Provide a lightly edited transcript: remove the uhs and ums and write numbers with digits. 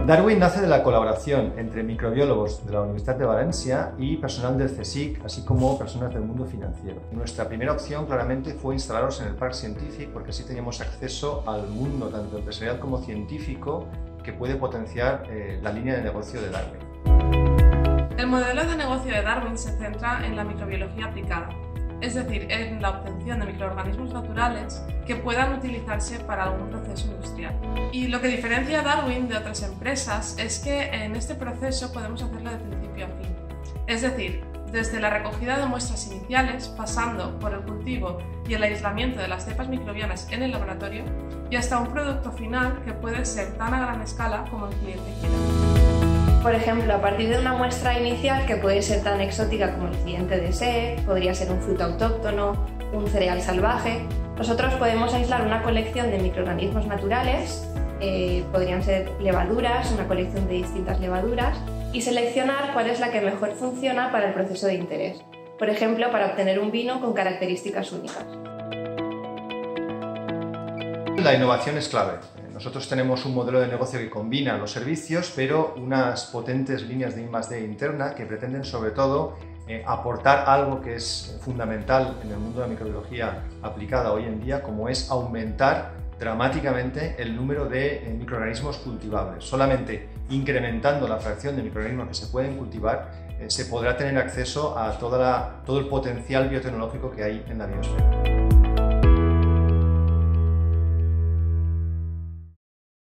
Darwin nace de la colaboración entre microbiólogos de la Universidad de Valencia y personal del CSIC, así como personas del mundo financiero. Nuestra primera opción claramente fue instalarnos en el Parc Científic porque así teníamos acceso al mundo tanto empresarial como científico que puede potenciar la línea de negocio de Darwin. El modelo de negocio de Darwin se centra en la microbiología aplicada, es decir, en la obtención de microorganismos naturales que puedan utilizarse para algún proceso industrial. Y lo que diferencia a Darwin de otras empresas es que en este proceso podemos hacerlo de principio a fin. Es decir, desde la recogida de muestras iniciales, pasando por el cultivo y el aislamiento de las cepas microbianas en el laboratorio, y hasta un producto final que puede ser tan a gran escala como el cliente quiera. Por ejemplo, a partir de una muestra inicial que puede ser tan exótica como el cliente desee, podría ser un fruto autóctono, un cereal salvaje, nosotros podemos aislar una colección de microorganismos naturales, podrían ser levaduras, una colección de distintas levaduras, y seleccionar cuál es la que mejor funciona para el proceso de interés. Por ejemplo, para obtener un vino con características únicas. La innovación es clave. Nosotros tenemos un modelo de negocio que combina los servicios, pero unas potentes líneas de I+D interna que pretenden sobre todo aportar algo que es fundamental en el mundo de la microbiología aplicada hoy en día, como es aumentar dramáticamente el número de microorganismos cultivables. Solamente incrementando la fracción de microorganismos que se pueden cultivar, se podrá tener acceso a todo el potencial biotecnológico que hay en la biosfera.